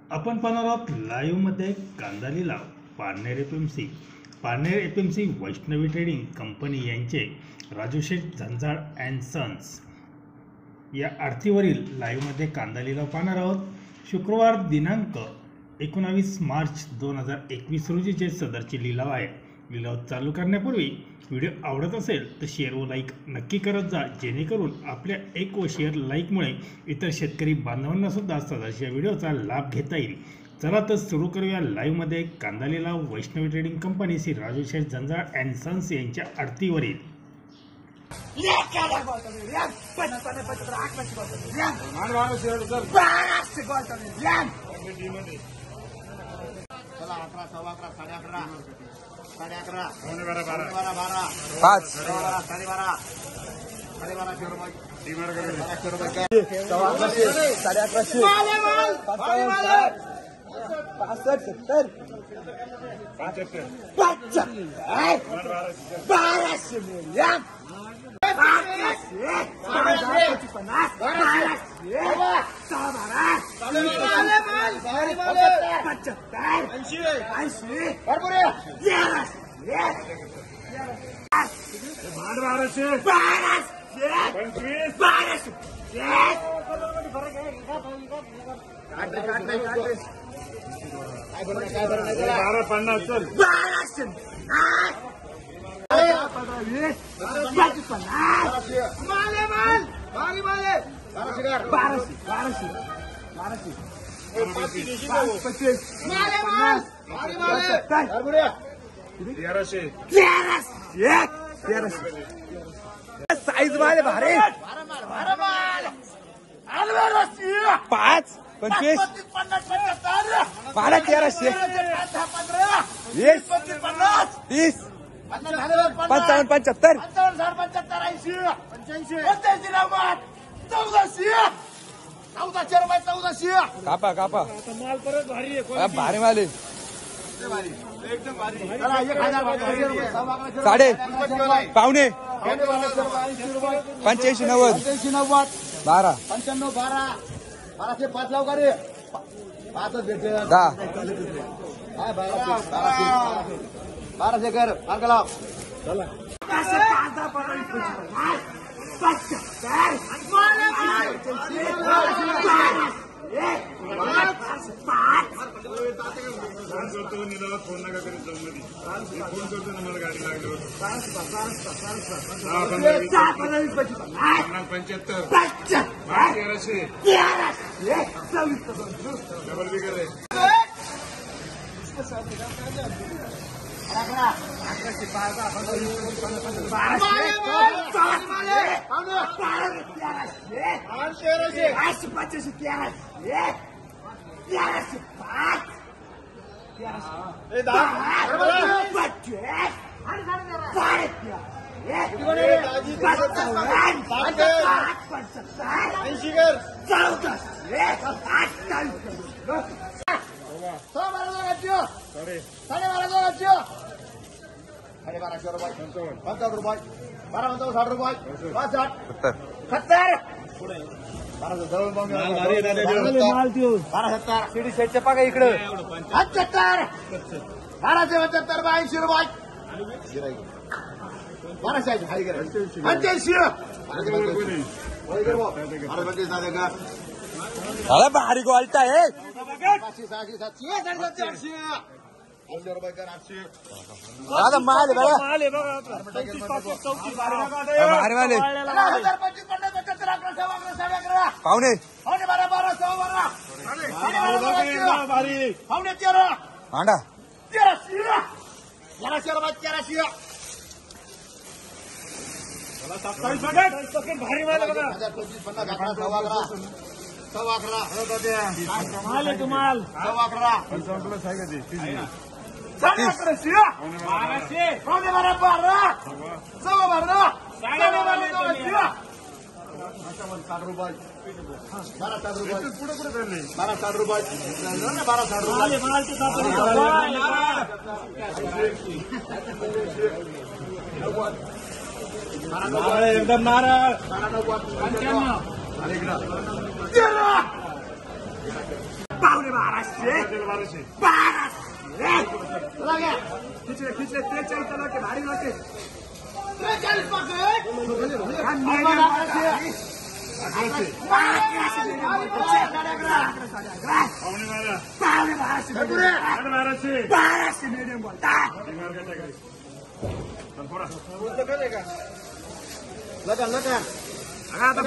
आपण पाहणार आहोत लाईव्ह मध्ये कांदा लिलाव Parner APMC Vaishnavi trading company यांचे राजू शेठ झंझाळ अँड सन्स या आरतीवरील लाईव्ह मध्ये कांदा लिलाव पाहणार आहोत। शुक्रवार दिनांक 19 मार्च 2021 रोजीचे सदरचे लिलाव आहे। लिलाव चालू करण्यापूर्वी व्हिडिओ आवडत असेल तर शेअर व लाईक नक्की करत जा, जेणेकरून आपल्या एक व शेअर लाईकमुळे इतर शेतकरी बांधवांना सुद्धा सदरच्या व्हिडिओचा लाभ घेता येईल। चला तर सुरू करूया लाईव्ह मध्ये कांदा लिलाव Vaishnavi trading company Shri Raju Sheth Jhanjhal and sons यांच्या आरतीवरील। साईज वाले भारे 5 25 12 1300 20 30 55 75 कापा कापा माल परत भारी आहे, भारी माल एकदम भारी। साडे पावणे 85 90 12 95 12 5 लाव का रे 5 भेटते 12 कर मार्ग लाव चला फोन नका करीत जाऊ मध्ये फोन करतो ना मला गाडी लागल्यावर 75 डबल बिगर आहे। शिडी सेटच्या पाका इकडं 75 1275 82 रुपये 85 अरे भारी क्वालिटी आहे। 700 800 रुपये कर 800 दादा माल बघा भारी वाले पावणे 12 भांडा 1300 रुपये 1300 भारी माल बघा 11 माल एकदम नारळ पावणे बाराशे 1200 खिचले 43 लोके भारी लोके 43 पाकिट 1100 1200 मीडियम बोलता आता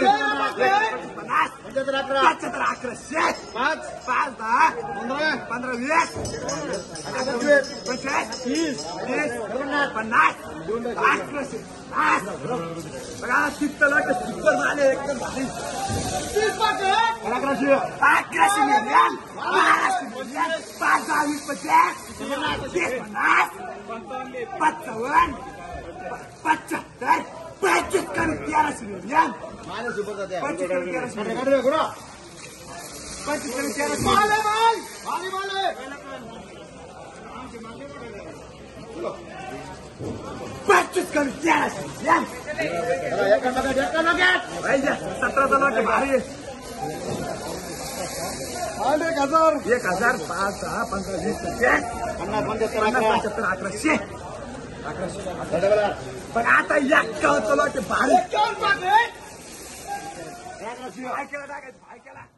1100 5 10 15 20 25 30 50 1100 बघा तिथं लोक सुपर झाले एकदम भारी 30 पाकिट 1100 मीडियम 1200 मीडियम 5 10 20 50 55 25 कमी 1300 मीडियम 25 कमी 1300 25 कमी 17 लोक भारी 1000 5 10 15 20 50 1100 पण आता 51 लोक भारी 51 पाकिट